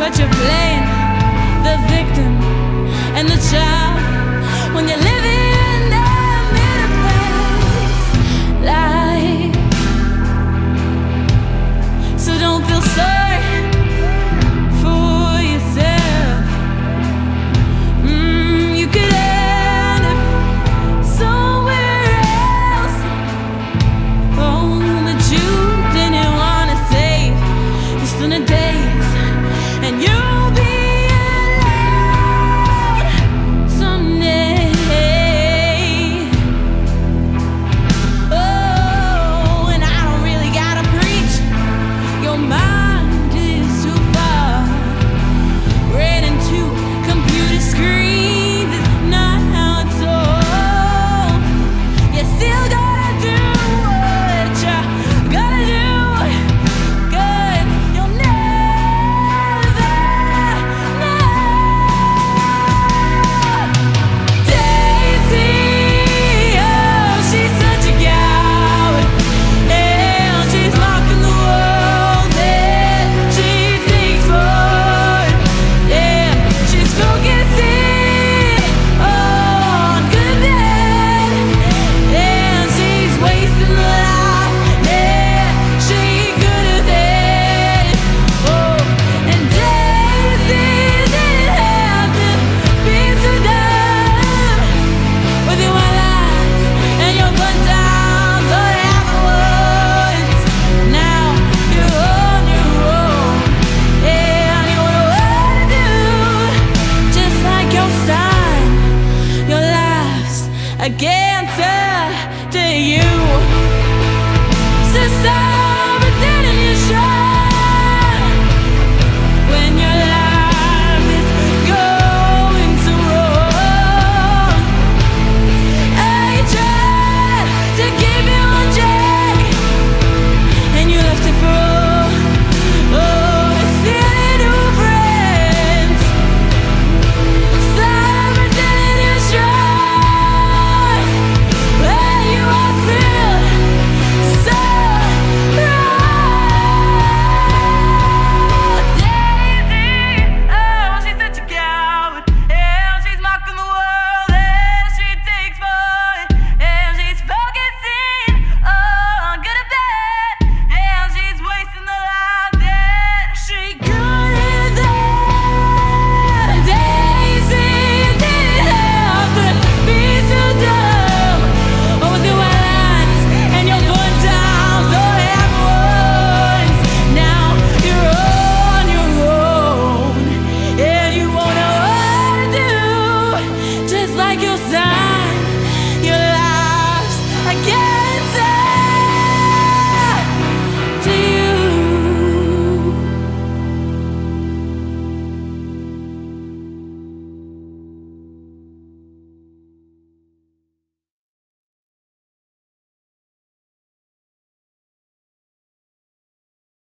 but you're playing the victim and the child when you're living a middle-class life. So don't feel sorry for yourself. You could end up somewhere else. Oh, but you didn't want to save your stunning days, and you'll be alone someday. Oh, and I don't really gotta preach. Your mind is too far read into computer screens. It's not how it's sold. You still gotta do what you gotta do, 'cause you'll never know. Daisy, oh, she's such a coward, and she's mocking the world that she thinks for. Yeah, she's focusing on good and bad, and she's wasting the life that she could have had. Oh, and Daisy didn't have to be so dumb with your white lies and your fun times all afterwards. Now you're on your own, and you don't know what to do. Just like your son, your life's again.